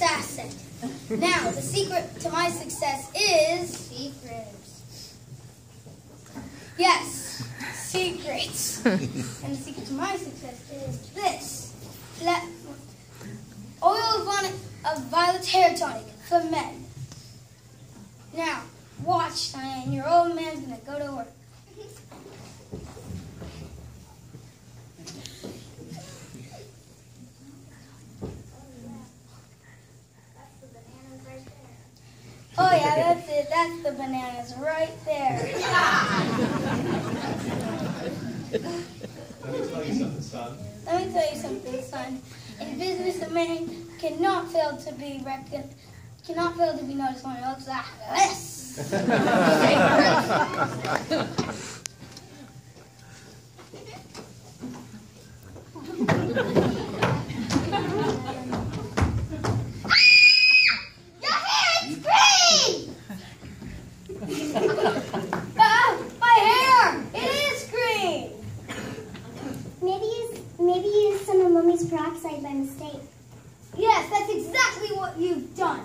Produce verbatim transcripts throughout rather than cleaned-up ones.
asset. Now, the secret to my success is... Secrets. Yes, secrets. And the secret to my success is this. Let, oil of, violet, of violet hair tonic for men. Now, watch, Diane. Your old man's going to go to work. Oh yeah, that's it. That's the bananas right there. Let me tell you something, son. Let me tell you something, son. In business, a man cannot fail to be reckoned, cannot fail to be noticed when he looks like this. Peroxide by mistake. Yes, that's exactly what you've done.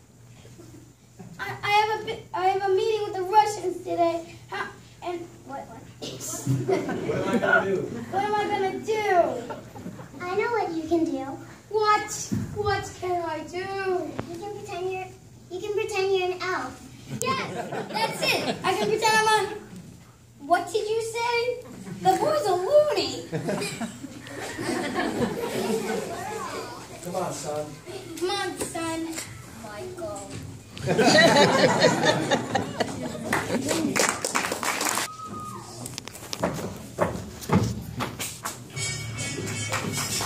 I, I have a I have a meeting with the Russians today. How, and what? What? What am I gonna do? What am I gonna do? I know what you can do. What? What can I do? You can pretend you're you can pretend you're an elf. Yes, that's it. I can pretend I'm a. What did you say? The boy's a loony. Come on, son. Come on, son. Michael.